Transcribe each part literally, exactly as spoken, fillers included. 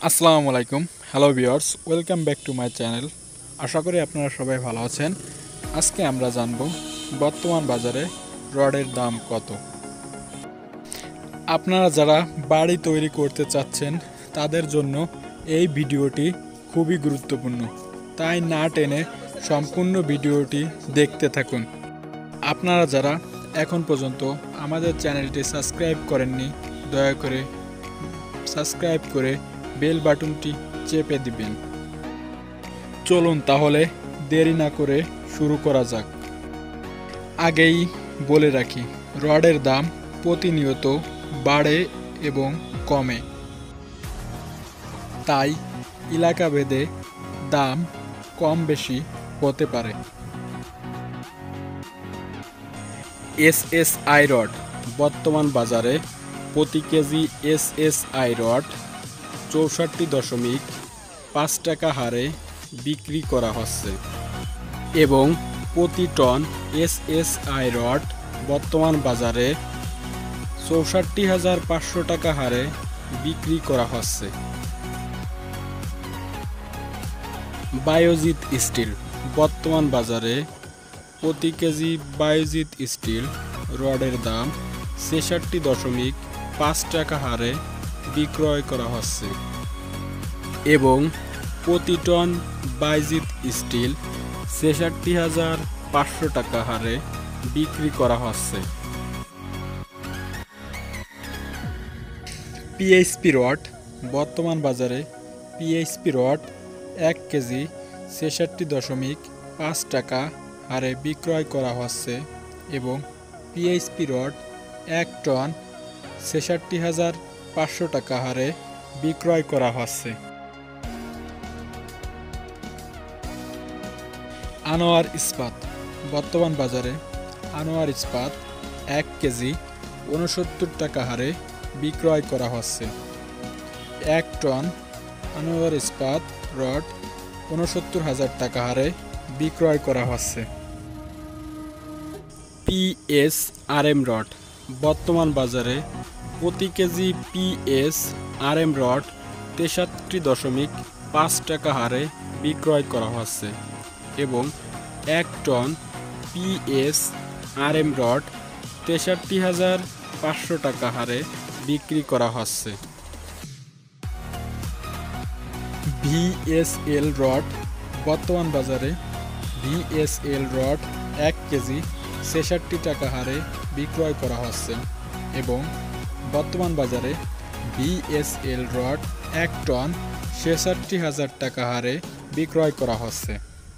আসসালামু আলাইকুম। Hello viewers, welcome back to my channel. আশা করি আপনারা সবাই ভালো আছেন। আজকে আমরা জানব বর্তমান বাজারে রডের দাম কত। আপনারা যারা বাড়ি তৈরি করতে চাচ্ছেন তাদের জন্য এই ভিডিওটি খুবই গুরুত্বপূর্ণ, তাই না টেনে সম্পূর্ণ ভিডিওটি দেখতে থাকুন। আপনারা যারা এখন পর্যন্ত আমাদের চ্যানেলটি সাবস্ক্রাইব করেননি, দয়া করে সাবস্ক্রাইব করে বেল বাটনটি চেপে দিবেন। চলুন তাহলে দেরি না করে শুরু করা যাক। আগেই বলে রাখি, রডের দাম প্রতিনিয়ত বাড়ে এবং কমে, তাই এলাকা ভেদে দাম কম বেশি হতে পারে। এস এস আই রড বর্তমান বাজারে প্রতি KG S S I rod চৌষট্টি দশমিক পাঁচ টাকা হারে বিক্রি করা হচ্ছে এবং প্রতি ton S S I rod বর্তমান বাজারে চৌষট্টি হাজার পাঁচশো টাকা হারে বিক্রি করা হচ্ছে। বায়োজিৎ স্টিল বর্তমান বাজারে প্রতি কেজি বায়োজিৎ স্টিল রডের দাম ছেষট্টি দশমিক পাঁচ টাকা হারে বিক্রয় করা হচ্ছে এবং প্রতি টন বায়োজিৎ স্টিল ছেষট্টি হাজার পাঁচশো টাকা হারে বিক্রি করা হচ্ছে। পিএইচপি রড বর্তমান বাজারে পিএইচপি রড এক কেজি ছেষট্টি দশমিক পাঁচ টাকা হারে বিক্রয় করা হচ্ছে এবং পিএইচপি রড এক টন ছেষট্টি হাজার পাঁচশো টাকা হারে বিক্রয় করা হচ্ছে। আনোয়ার ইস্পাত বর্তমান বাজারে আনোয়ার ইস্পাত এক কেজি উনসত্তর টাকা হারে বিক্রয় করা হচ্ছে। এক টন আনোয়ার ইস্পাত রড উনসত্তর হাজার টাকা হারে বিক্রয় করা হচ্ছে। পিএস আর এম রড বর্তমান বাজারে প্রতি KG PS R M rod তেষট্টি দশমিক পাঁচ টাকা হারে বিক্রয় করা হচ্ছে এবং এক ton PS R M rod তেষট্টি হাজার পাঁচশো টাকা হারে বিক্রি করা হচ্ছে। ভিএসএল রড বর্তমান বাজারে ভিএসএল রড এক কেজি ছেষট্টি টাকা হারে বিক্রয় করা হচ্ছে এবং বর্তমান বাজারে ভিএসএল রড এক টন ছেষট্টি হাজার টাকা হারে বিক্রয় করা হচ্ছে।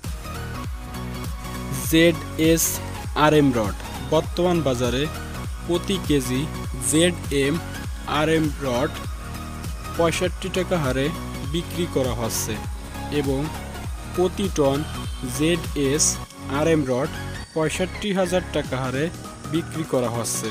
Z S R M rod বর্তমান বাজারে প্রতি KG Z M R M rod পঁয়ষট্টি টাকা হারে বিক্রি করা হচ্ছে এবং প্রতি ton Z S R M rod পঁয়ষট্টি হাজার টাকা হারে বিক্রি করা হচ্ছে।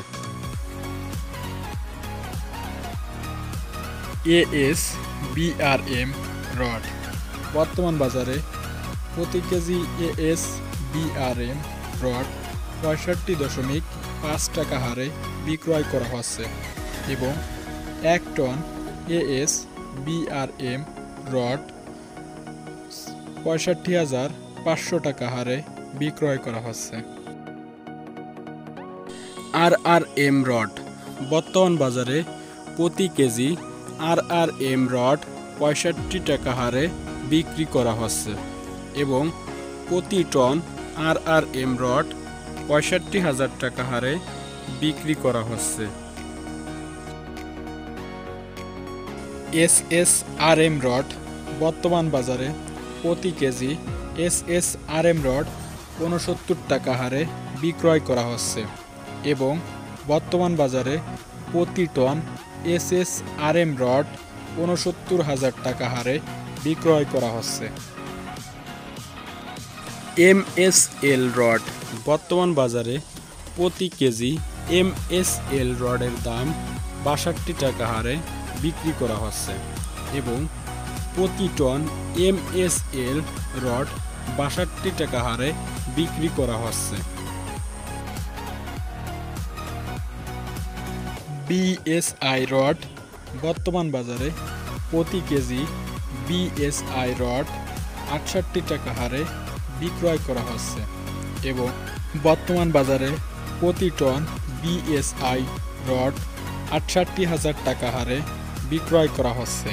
এএস বিআরএম রড বর্তমান বাজারে প্রতি কেজি এএস বিআরএম রড পঁয়ষট্টি দশমিক পাঁচ টাকা হারে বিক্রয় করা হচ্ছে এবং এক টন এএস বিআরএম রড পঁয়ষট্টি হাজার পাঁচশো টাকা হারে বিক্রয় করা হচ্ছে। আর আর এম রড বর্তমান বাজারে প্রতি KG R R M rod পঁয়ষট্টি টাকা হারে বিক্রি করা হচ্ছে এবং প্রতি ton R R M rod পঁয়ষট্টি হাজার টাকা হারে বিক্রি করা হচ্ছে। S S R M rod বর্তমান বাজারে প্রতি KG S S R M rod উনসত্তর টাকা হারে বিক্রয় করা হচ্ছে এবং বর্তমান বাজারে প্রতি ton S S R M rod উনসত্তর হাজার টাকা হারে বিক্রয় করা হচ্ছে। এম এস এল রড বর্তমান বাজারে প্রতি কেজি এম এস এল রডের দাম বাষট্টি টাকা হারে বিক্রি করা হচ্ছে এবং প্রতি ton M S L rod বাষট্টি টাকা হারে বিক্রি করা হচ্ছে। বিএসআই রড বর্তমান বাজারে প্রতি কেজি বিএসআই রড আটষট্টি টাকা হারে বিক্রয় করা হচ্ছে এবং বর্তমান বাজারে প্রতি টন বিএসআই রড আটষট্টি হাজার টাকা হারে বিক্রয় করা হচ্ছে।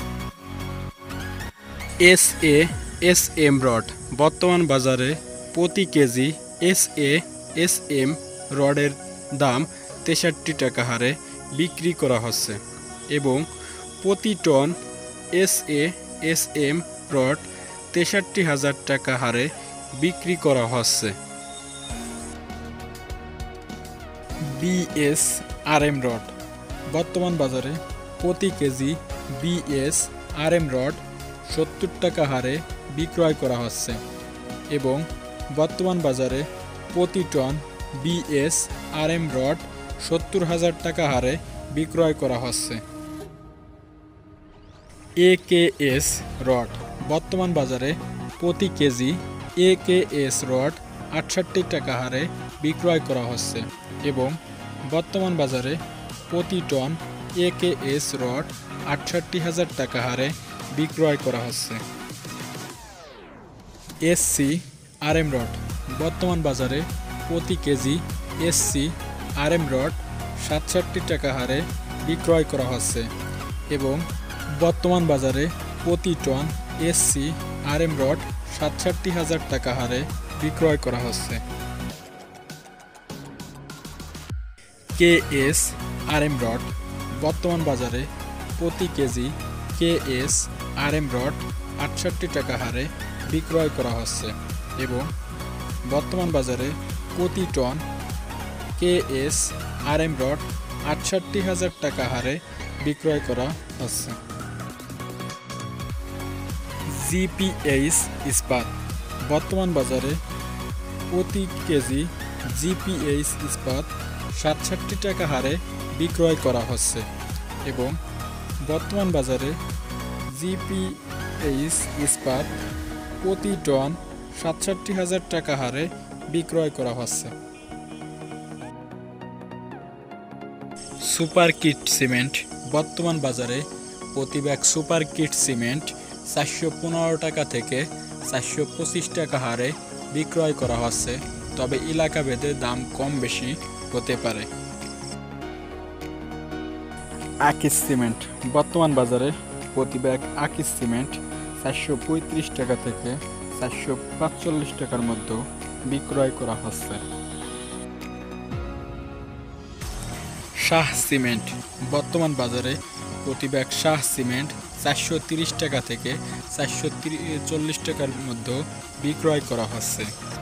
S A S M rod বর্তমান বাজারে প্রতি KG S A S M রডের দাম তেষট্টি টাকা হারে বিক্রি করা হচ্ছে এবং প্রতি ton S A S M rod তেষট্টি হাজার টাকা হারে বিক্রি করা হচ্ছে। বিএস আর এম রড বর্তমান বাজারে প্রতি KG BS R M rod সত্তর টাকা হারে বিক্রয় করা হচ্ছে এবং বর্তমান বাজারে প্রতি ton BS R M rod সত্তর হাজার টাকা হারে বিক্রয় করা হচ্ছে। এ কে এস রড বর্তমান বাজারে প্রতি KG A K S rod আটষট্টি টাকা হারে বিক্রয় করা হচ্ছে এবং বর্তমান বাজারে প্রতি ton A K S rod আটষট্টি হাজার টাকা হারে বিক্রয় করা হচ্ছে। S C R M rod বর্তমান বাজারে প্রতি KG S C R M rod সাতষট্টি টাকা হারে বিক্রয় করা হচ্ছে এবং বর্তমান বাজারে প্রতি ton S C R M rod সাতষট্টি হাজার টাকা হারে বিক্রয় করা হচ্ছে। K S R M rod বর্তমান বাজারে প্রতি KG K S R M rod আটষট্টি টাকা হারে বিক্রয় করা হচ্ছে এবং বর্তমান বাজারে প্রতি ton K S R M rod আটষট্টি হাজার টাকা হারে বিক্রয় করা হচ্ছে। জিপিএইচ ইস্পাত বর্তমান বাজারে প্রতি কেজি জিপিএইচ ইস্পাত সাতষট্টি টাকা হারে বিক্রয় করা হচ্ছে এবং বর্তমান বাজারে জিপিএইচ ইস্পাত প্রতি টন সাতষট্টি হাজার টাকা হারে বিক্রয় করা হচ্ছে। সুপার কিট সিমেন্ট বর্তমান বাজারে প্রতি ব্যাগ সুপার কিট সিমেন্ট চারশো পনেরো টাকা থেকে চারশো পঁচিশ টাকা হারে বিক্রয় করা হচ্ছে, তবে এলাকা ভেদে দাম কম বেশি হতে পারে। আকিস সিমেন্ট বর্তমান বাজারে প্রতি ব্যাগ আকিস সিমেন্ট চারশো পঁয়ত্রিশ টাকা থেকে চারশো পাঁচচল্লিশ টাকার মধ্যে বিক্রয় করা হচ্ছে। শাহ সিমেন্ট বর্তমান বাজারে প্রতি ব্যাগ শাহ সিমেন্ট চারশো তিরিশ টাকা থেকে চারশো চল্লিশ টাকার মধ্যে বিক্রয় করা হচ্ছে।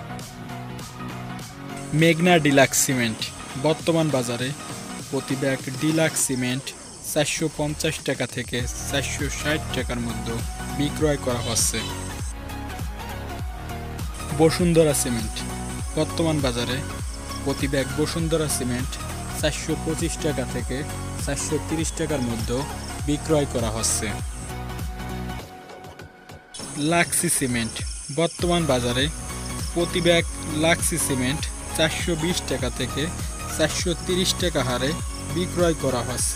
মেঘনা ডিলাক্স সিমেন্ট বর্তমান বাজারে প্রতি ব্যাগ ডিলাক্স সিমেন্ট চারশো পঞ্চাশ টাকা থেকে চারশো ষাট টাকার মধ্যে বিক্রয় করা হচ্ছে। বসুন্ধরা সিমেন্ট বর্তমান বাজারে প্রতি ব্যাগ বসুন্ধরা সিমেন্ট চারশো পঁচিশ টাকা থেকে চারশো তিরিশ টাকার মধ্যে বিক্রয় করা হচ্ছে। লাক্সি সিমেন্ট বর্তমান বাজারে প্রতি ব্যাগ লাক্সি সিমেন্ট চারশো বিশ টাকা থেকে চারশো তিরিশ টাকা হারে বিক্রয় করা হচ্ছে।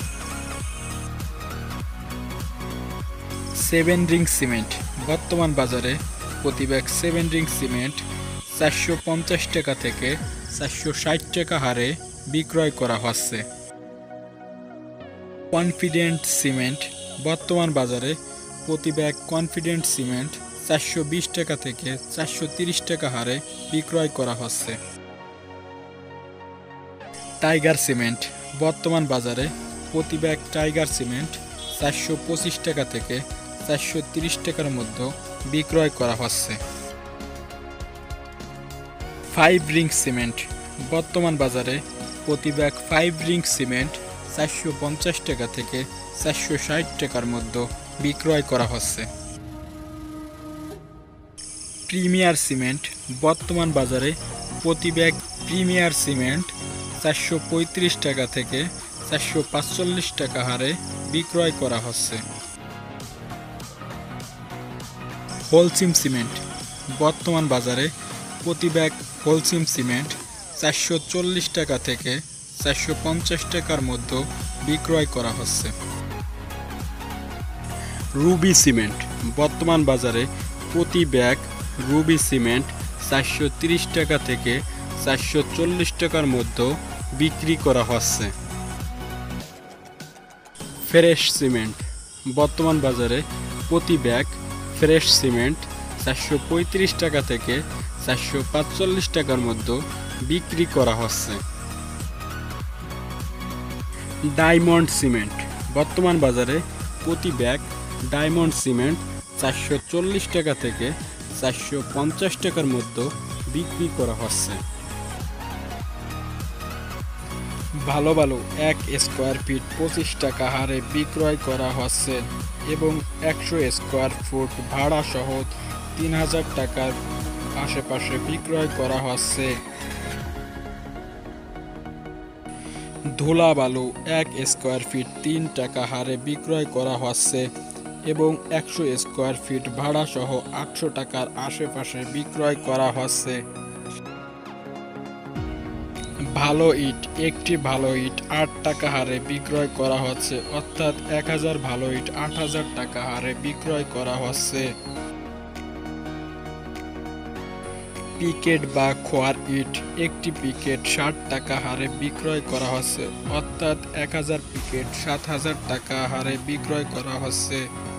সেভেন রিং সিমেন্ট বর্তমান বাজারে প্রতি ব্যাগ সেভেন রিং সিমেন্ট চারশো পঞ্চাশ টাকা থেকে চারশো ষাট টাকা হারে বিক্রয় করা হচ্ছে। কনফিডেন্ট সিমেন্ট বর্তমান বাজারে প্রতি ব্যাগ কনফিডেন্ট সিমেন্ট চারশো বিশ টাকা থেকে চারশো তিরিশ টাকা হারে বিক্রয় করা হচ্ছে। টাইগার সিমেন্ট বর্তমান বাজারে প্রতি ব্যাগ টাইগার সিমেন্ট চারশো পঁচিশ টাকা থেকে চারশো তিরিশ টাকার মধ্যে বিক্রয় করা হচ্ছে। ফাইভ রিং সিমেন্ট বর্তমান বাজারে প্রতি ব্যাগ ফাইভ রিং সিমেন্ট চারশো পঞ্চাশ টাকা থেকে চারশো ষাট টাকার মধ্যে বিক্রয় করা হচ্ছে। প্রিমিয়ার সিমেন্ট বর্তমান বাজারে প্রতি ব্যাগ প্রিমিয়ার সিমেন্ট চারশো পঁয়ত্রিশ টাকা থেকে চারশো পাঁচচল্লিশ টাকা হারে বিক্রয় করা হচ্ছে। হোলসিম সিমেন্ট বর্তমান বাজারে প্রতি ব্যাগ হোলসিম সিমেন্ট চারশো চল্লিশ টাকা থেকে চারশো পঞ্চাশ টাকার মধ্যে বিক্রয় করা হচ্ছে। রুবি সিমেন্ট বর্তমান বাজারে প্রতি ব্যাগ রুবি সিমেন্ট চারশো তিরিশ টাকা থেকে চারশো চল্লিশ টাকার মধ্যে বিক্রি করা হচ্ছে। ফ্রেশ সিমেন্ট বর্তমান বাজারে প্রতি ব্যাগ ফ্রেশ সিমেন্ট চারশো পঁয়ত্রিশ টাকা থেকে চারশো পাঁচচল্লিশ টাকার মধ্যে বিক্রি করা হচ্ছে। ডায়মন্ড সিমেন্ট বর্তমান বাজারে প্রতি ব্যাগ ডায়মন্ড সিমেন্ট চারশো চল্লিশ টাকা থেকে চারশো পঞ্চাশ টাকার মধ্যে বিক্রি করা হচ্ছে। ভালো ভালো এক স্কোয়ার ফিট পঁচিশ টাকা হারে বিক্রয় করা হচ্ছে এবং একশো স্কোয়ার ফুট ভাড়া সহ তিন হাজার টাকার আশেপাশে বিক্রয় করা হচ্ছে। ধুলা বালু এক স্কোয়ার ফিট তিন টাকা হারে বিক্রয় করা হচ্ছে এবং একশো স্কোয়ার ফিট ভাড়া সহ আটশো টাকার আশেপাশে বিক্রয় করা হচ্ছে। ভালো ইট একটি ভালো ইট আট টাকা হারে বিক্রয় করা হচ্ছে, অর্থাৎ এক হাজার ভালো ইট আট হাজার টাকা হারে বিক্রয় করা হচ্ছে। পিকেট বা খোয়ার ইট একটি পিকেট ষাট টাকা হারে বিক্রয় করা হচ্ছে, অর্থাৎ এক হাজার পিকেট সাত হাজার টাকা হারে বিক্রয় করা হচ্ছে।